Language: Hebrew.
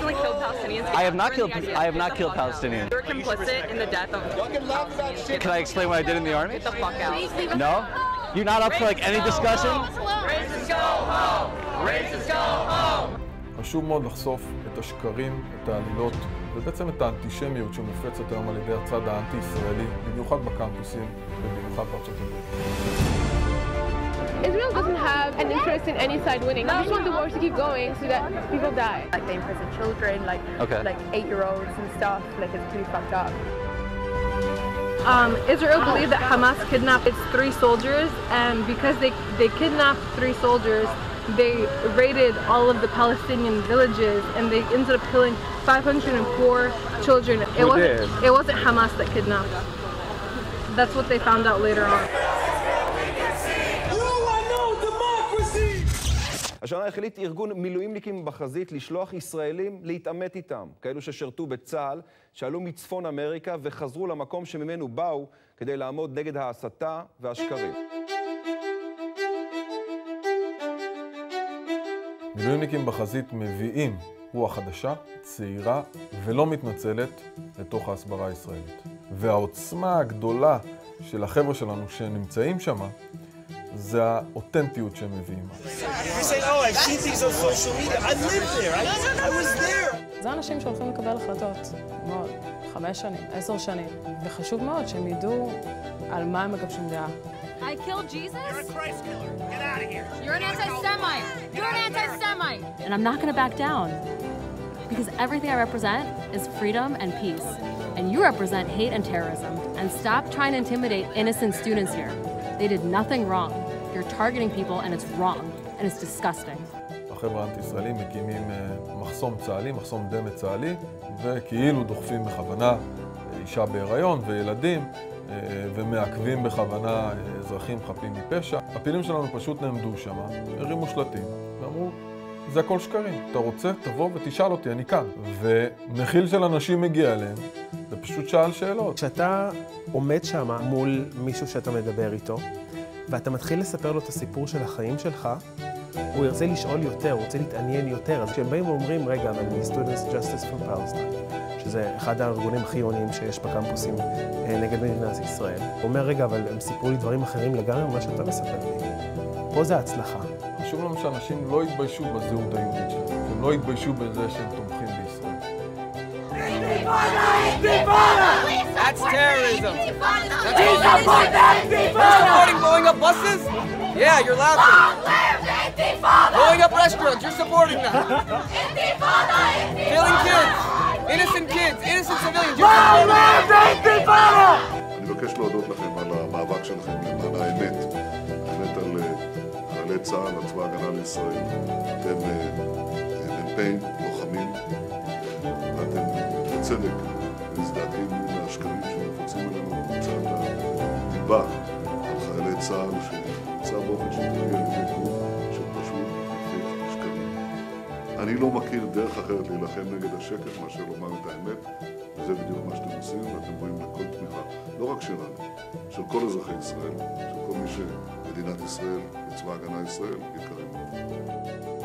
personally killed Palestinians. I have not killed Palestinians. You're complicit in the death of Palestinians. Can I explain what I did in the army? Get the fuck out. No? You're not up for like any discussion? Racists go home! Racists go home! חשוב מאוד לחשוף את השקרים, את העלילות, ובעצם את האנטישמיות שמופצת היום על ידי הצד האנטי-ישראלי, במיוחד בקמפוסים ובמיוחד בארצות הברית. Israel doesn't have an interest in any side winning. They just want the war to keep going so that people die. Like they imprison children, like 8-year-olds and stuff. Like it's pretty fucked up. Israel believed that Hamas kidnapped its 3 soldiers, and because they kidnapped 3 soldiers, they raided all of the Palestinian villages, and they ended up killing 504 children. It wasn't Hamas that kidnapped. That's what they found out later on. השנה החליט ארגון מילואימניקים בחזית לשלוח ישראלים להתעמת איתם, כאלו ששרתו בצה"ל, שעלו מצפון אמריקה וחזרו למקום שממנו באו כדי לעמוד נגד ההסתה והשקרים. מילואימניקים בחזית מביאים רוח חדשה, צעירה ולא מתנצלת לתוך ההסברה הישראלית. והעוצמה הגדולה של החבר'ה שלנו שנמצאים שם, זה האותנטיות שהם מביאים. זה אנשים שהולכים לקבל החלטות, מאוד, 5 שנים, 10 שנים, וחשוב מאוד שהם ידעו על מה הם מגבשים דעה. I killed Jesus? You're a Christ killer. Get out of here. You're an anti-Semite. You're an anti-Semite. And I'm not going to back down. Because everything I represent is freedom and peace. And you represent hate and terrorism. And stop trying to intimidate innocent students here. They did nothing wrong. You're targeting people and it's wrong. And it's disgusting. החבר'ה האנטי-ישראלים מקימים מחסום צה"לי, מחסום דמת צה"לי, וכאילו דוחפים בכוונה אישה בהיריון וילדים, ומעכבים בכוונה אזרחים חפים מפשע. הפעילים שלנו פשוט נעמדו שם, הרימו שלטים, ואמרו, זה הכל שקרים. אתה רוצה, תבוא ותשאל אותי, אני כאן. ומחיל של אנשים מגיע אליהם, ופשוט שאל שאלות. כשאתה עומד שם מול מישהו שאתה מדבר איתו, ואתה מתחיל לספר לו את הסיפור של החיים שלך, הוא ירצה לשאול יותר, הוא רוצה להתעניין יותר. אז כשהם באים ואומרים, רגע, אבל מ-Students Justice for Palestine, שזה אחד הארגונים הכי עיוניים שיש בקמפוסים נגד מדינת ישראל. הוא אומר, רגע, אבל הם סיפרו לי דברים אחרים לגמרי ממה שאתה מספר לי. פה זה הצלחה. חשוב לנו שאנשים לא יתביישו בזהות היהודית שלהם, הם לא יתביישו בזה שהם תומכים בישראל. That's terrorism. You're supporting blowing up buses? Yeah, you're laughing. Blowing up restaurants, you're supporting them. Killing kids, innocent civilians, you're supporting them. אני מבקש להודות לכם על המאבק שלכם למען האמת על חיילי צה"ל, על צבא ההגנה לישראל. אתם מ"פים, לוחמים, ואתם בצדק מזדעקים מן השקרים שמופצים עלינו מצד הדיבה על חיילי צה"ל שנמצא באופן שיטתי על ידי גוף שפשוט מפיץ שקרים. אני לא מכיר דרך אחרת להילחם נגד השקר מאשר לומר את האמת, וזה בדיוק מה שאתם עושים, ואתם רואים לכל תמיכה, לא רק שלנו, של כל אזרחי ישראל, של כל מי שמדינת ישראל וצבא ההגנה לישראל יקרים.